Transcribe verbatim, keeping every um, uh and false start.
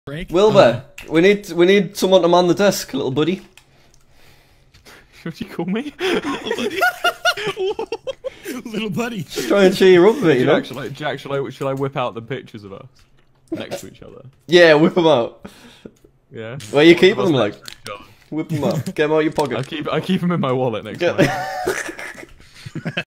break. Wilbur, uh, we need we need someone to man the desk, little buddy. What do you call me? Little buddy. Little buddy. Just try and cheer you up a bit, you know. Jack, shall I, Jack, shall I, shall I whip out the pictures of us next to each other? Yeah, whip them out. Yeah. Where you keeping them, like? Whip them out. Get them out of your pocket. I keep I keep them in my wallet next Get time.